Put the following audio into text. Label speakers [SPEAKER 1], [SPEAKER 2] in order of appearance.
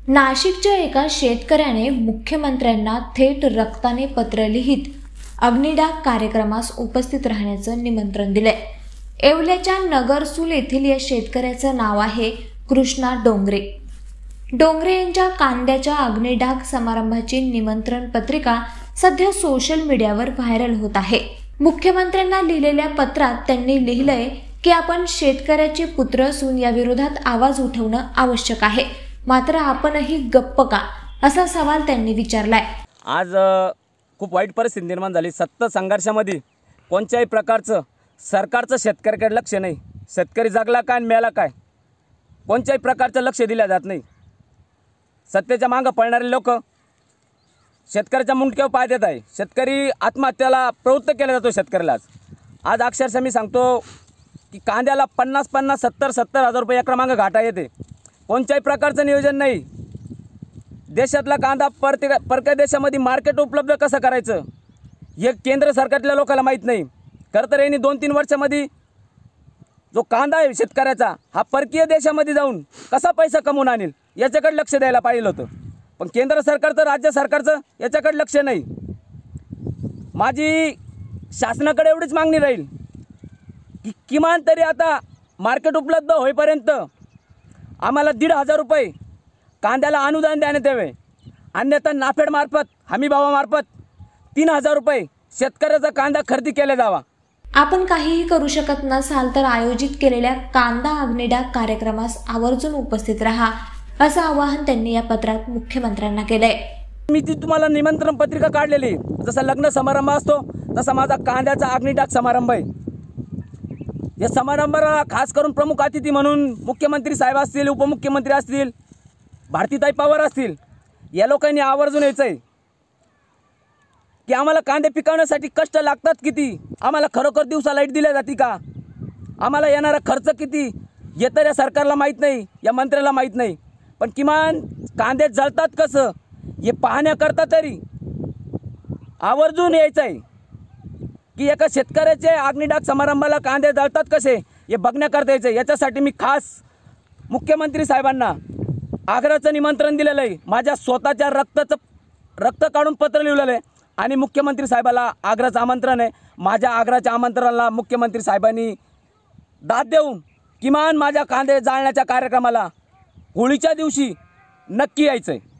[SPEAKER 1] नाशिकच्या एका शेतकऱ्याने मुख्यमंत्र्यांना थेट रक्ताने पत्र लिहित अग्निडाग कार्यक्रमास उपस्थित राहण्याचं निमंत्रण दिलंय। येवल्याच्या नगरसूल येथील या शेतकऱ्याचं नाव आहे कृष्णा डोंगरे। डोंगरे यांच्या कांद्याच्या अग्निडाग समारंभाची निमंत्रण पत्रिका सध्या सोशल मीडियावर व्हायरल होत आहे। मुख्यमंत्र्यांना लिहिलेल्या पत्रात त्यांनी लिहिलंय की आपण शेतकऱ्याचे पुत्र असून या विरोधात आवाज उठवणं आवश्यक आहे, मात्र आपणही गप्प का, असा सवाल त्यांनी विचारलाय।
[SPEAKER 2] आज खूप वाईट परिस्थिती निर्माण झाली। सत्ता संघर्षामध्ये कोणत्याही प्रकारचं सरकारचं शेतकऱ्याकडे लक्ष नाही। शेतकरी जगला काय आणि मेला काय कोणत्याही प्रकारचं लक्ष दिलं जात नाही। सत्तेच्या मागं पळणारे लोक शेतकऱ्याच्या मुंडक्यावर पाय देत आहे। शेतकरी आत्महत्येला प्रवृत्त केला जातो शेतकऱ्याला। आज अक्षरशः मी सांगतो की कांद्याला 50-50, 70-70 हजार रुपये एकरा मागं घाटा येते। कोणत्याही प्रकारचं नियोजन नाही। देशातला कांदा परक्या देशामध्ये मार्केट उपलब्ध कसं करायचं हे केंद्र सरकारच्या लोकांना माहीत नाही। खरं तर यांनी 2-3 वर्षामध्ये जो कांदा आहे शेतकऱ्याचा हा परकीय देशामध्ये जाऊन कसा पैसा कमवून आणेल याच्याकडे लक्ष द्यायला पाहिजे होतं, पण केंद्र सरकारचं राज्य सरकारचं याच्याकडे लक्ष नाही। माझी शासनाकडे एवढीच मागणी राहील की किमान तरी आता मार्केट उपलब्ध होईपर्यंत आम्हाला 1,500 रुपये कांद्याला अनुदान देण्यात यावे, अन्यथा नाफेडमार्फत हमीभावामार्फत 3,000 रुपये शेतकऱ्याचा कांदा खरेदी केला जावा।
[SPEAKER 1] आपण काहीही करू शकत नसाल तर आयोजित केलेल्या कांदा अग्निडाग कार्यक्रमास आवर्जून उपस्थित राहा, असं आवाहन त्यांनी या पत्रात मुख्यमंत्र्यांना केलंय।
[SPEAKER 2] मी ती तुम्हाला निमंत्रण पत्रिका काढलेली, जसा लग्न समारंभ असतो तसा माझा कांद्याचा अग्निडाग समारंभ आहे। या समारंभाला खास करून प्रमुख अतिथी म्हणून मुख्यमंत्री साहेब असतील, उपमुख्यमंत्री असतील, भारतीताई पवार असतील, या लोकांनी आवर्जून यायचं आहे की आम्हाला कांदे पिकवण्यासाठी कष्ट लागतात किती, आम्हाला खरोखर दिवसा लाईट दिल्या जाते का, आम्हाला येणारा खर्च किती हे तर या सरकारला माहीत नाही, या मंत्र्याला माहीत नाही, पण किमान कांदे जळतात कसं हे पाहण्याकरता तरी आवर्जून यायचं आहे की एका शेतकऱ्याचे अग्निडाग समारंभाला कांदे जळतात कसे हे बघण्याकरता यायचं। याच्यासाठी मी खास मुख्यमंत्री साहेबांना आग्रहाचं निमंत्रण दिलेलं आहे। माझ्या स्वतःच्या रक्त काढून पत्र लिहिलेलं आहे आणि मुख्यमंत्री साहेबाला आग्रहाचं आमंत्रण आहे। माझ्या आग्रहाच्या आमंत्रणाला मुख्यमंत्री साहेबांनी दाद देऊन किमान माझ्या कांदे जाळण्याच्या कार्यक्रमाला होळीच्या दिवशी नक्की यायचं आहे।